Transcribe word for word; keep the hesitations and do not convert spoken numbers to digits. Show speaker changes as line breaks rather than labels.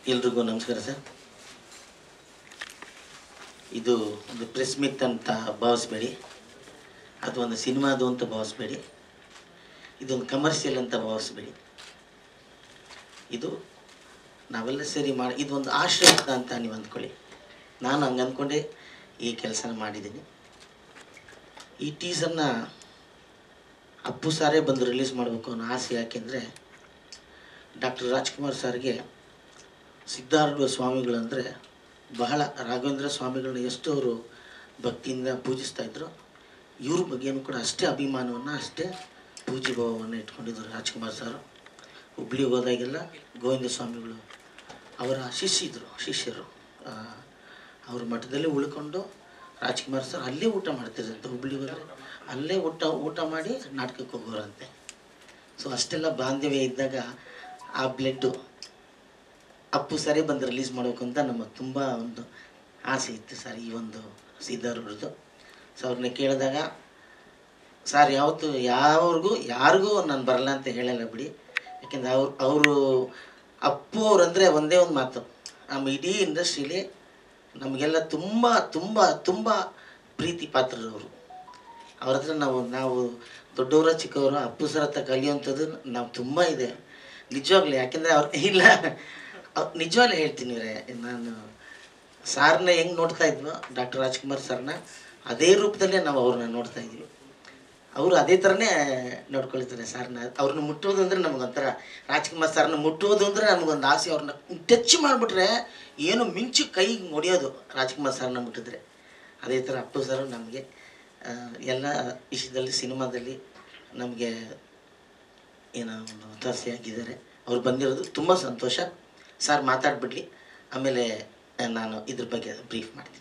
ಎಲ್ರಿಗೂ ನಮಸ್ಕಾರ ಸರ್. ಇದು ಒಂದು ಪ್ರೆಸ್ ಮೀಟ್ ಅಂತ ಭಾವಿಸ್ಬೇಡಿ, ಅದು ಒಂದು ಸಿನಿಮಾದು ಅಂತ ಭಾವಿಸ್ಬೇಡಿ, ಇದೊಂದು ಕಮರ್ಷಿಯಲ್ ಅಂತ ಭಾವಿಸ್ಬೇಡಿ. ಇದು ನಾವೆಲ್ಲ ಸೇರಿ ಮಾಡಿ ಇದೊಂದು ಆಶ್ರಯ ಅಂತ ನೀವು ಅಂದ್ಕೊಳ್ಳಿ. ನಾನು ಹಂಗೆ ಅಂದ್ಕೊಂಡೆ ಈ ಕೆಲಸನ ಮಾಡಿದ್ದೀನಿ. ಈ ಟೀಸರ್ನ ಅಪ್ಪು ಸಾರೇ ಬಂದು ರಿಲೀಸ್ ಮಾಡಬೇಕು ಅನ್ನೋ ಆಸೆ. ಯಾಕೆಂದರೆ ಡಾಕ್ಟರ್ ರಾಜ್ಕುಮಾರ್ ಸರ್ಗೆ ಸಿದ್ಧಾರೂಢ ಸ್ವಾಮಿಗಳಂದರೆ ಬಹಳ, ರಾಘವೇಂದ್ರ ಸ್ವಾಮಿಗಳನ್ನ ಎಷ್ಟು ಅವರು ಭಕ್ತಿಯಿಂದ ಪೂಜಿಸ್ತಾಯಿದ್ರು, ಇವ್ರ ಬಗ್ಗೆಯೂ ಕೂಡ ಅಷ್ಟೇ ಅಭಿಮಾನವನ್ನು, ಅಷ್ಟೇ ಪೂಜ್ಯ ಭಾವವನ್ನು ಇಟ್ಕೊಂಡಿದ್ದರು ರಾಜ್ಕುಮಾರ್ ಸರ್. ಹುಬ್ಳಿಗೆ ಹೋದಾಗೆಲ್ಲ ಗೋವಿಂದ ಸ್ವಾಮಿಗಳು ಅವರ ಶಿಷ್ಯರು ಶಿಷ್ಯರು ಅವ್ರ ಮಠದಲ್ಲಿ ಉಳ್ಕೊಂಡು ರಾಜ್ಕುಮಾರ್ ಸರ್ ಅಲ್ಲೇ ಊಟ ಮಾಡ್ತಿರಂತೆ. ಹುಬ್ಳಿಗೆ ಹೋದರೆ ಅಲ್ಲೇ ಊಟ ಊಟ ಮಾಡಿ ನಾಟಕಕ್ಕೆ ಹೋಗೋರಂತೆ. ಸೊ ಅಷ್ಟೆಲ್ಲ ಬಾಂಧವ್ಯ ಇದ್ದಾಗ ಆ ಬ್ಲಡ್ಡು ಅಪ್ಪು ಸರಿ ಬಂದು ರಿಲೀಸ್ ಮಾಡಬೇಕು ಅಂತ ನಮಗೆ ತುಂಬ ಒಂದು ಆಸೆ ಇತ್ತು ಸರ್, ಈ ಒಂದು ಸಿದ್ಧಾರೂಢದ್ದು. ಸೊ ಅವ್ರನ್ನ ಕೇಳಿದಾಗ ಸರ್ ಯಾವತ್ತು ಯಾವ್ರಿಗೂ ಯಾರಿಗೂ ನಾನು ಬರಲ್ಲ ಅಂತ ಹೇಳಲ್ಲ ಬಿಡಿ. ಯಾಕೆಂದರೆ ಅವ್ರು ಅವರು ಅಪ್ಪು ಅವರಂದರೆ ಒಂದೇ ಒಂದು ಮಾತು, ನಮ್ಮ ಇಡೀ ಇಂಡಸ್ಟ್ರೀಲಿ ನಮಗೆಲ್ಲ ತುಂಬ ತುಂಬ ತುಂಬ ಪ್ರೀತಿ ಪಾತ್ರರವರು. ಅವ್ರ ಹತ್ರ ನಾವು ನಾವು ದೊಡ್ಡವರ ಚಿಕ್ಕವರು ಅಪ್ಪು ಸರ್ ಹತ್ರ ಕಲಿಯುವಂಥದ್ದು ನಾವು ತುಂಬ ಇದೆ ನಿಜವಾಗ್ಲೂ. ಯಾಕೆಂದರೆ ಅವ್ರು ಇಲ್ಲ ಅವ್ರು ನಿಜವಾಗ್ಲೂ ಹೇಳ್ತೀನಿ ರೇ, ನಾನು ಸಾರ್ನ ಹೆಂಗೆ ನೋಡ್ತಾ ಇದ್ವೋ ಡಾಕ್ಟರ್ ರಾಜ್ಕುಮಾರ್ ಸರ್ನ ಅದೇ ರೂಪದಲ್ಲೇ ನಾವು ಅವ್ರನ್ನ ನೋಡ್ತಾ ಇದ್ವಿ. ಅವರು ಅದೇ ಥರನೇ ನೋಡ್ಕೊಳ್ತಾರೆ ಸಾರ್ನ. ಅವ್ರನ್ನ ಮುಟ್ಟೋದು ಅಂದರೆ ನಮಗೊಂಥರ, ರಾಜ್ಕುಮಾರ್ ಸರ್ನ ಮುಟ್ಟೋದು ಅಂದರೆ ನಮಗೊಂದು ಆಸೆ. ಅವ್ರನ್ನ ಟಚ್ ಮಾಡಿಬಿಟ್ರೆ ಏನು ಮಿಂಚು ಕೈ ಹೊಡೆಯೋದು ರಾಜ್ಕುಮಾರ್ ಸರ್ನ ಮುಟ್ಟಿದ್ರೆ. ಅದೇ ಥರ ಅಪ್ಪು ಸರ್ ನಮಗೆ ಎಲ್ಲ ವಿಷಯದಲ್ಲಿ ಸಿನಿಮಾದಲ್ಲಿ ನಮಗೆ ಏನೋ ಒಂದು ಒತ್ತಾಸೆಯಾಗಿದ್ದಾರೆ. ಅವ್ರು ಬಂದಿರೋದು ತುಂಬ ಸಂತೋಷ. ಸರ್ ಮಾತಾಡ್ಬಿಡ್ಲಿ, ಆಮೇಲೆ ನಾನು ಇದ್ರ ಬಗ್ಗೆ ಬ್ರೀಫ್ ಮಾಡ್ತೀನಿ.